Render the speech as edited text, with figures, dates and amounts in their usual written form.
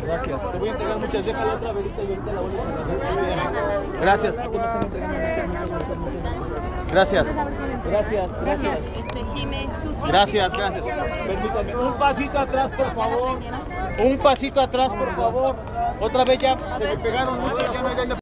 Gracias. Te voy a entregar muchas. Déjala otra velita y ahorita la vuelvo a entregar. Gracias. Aquí me están entregando muchas. Gracias. Gracias. Gracias. Permítame. Un pasito atrás, por favor. Un pasito atrás, por favor. Otra vez ya se me pegaron muchas. Ya no hay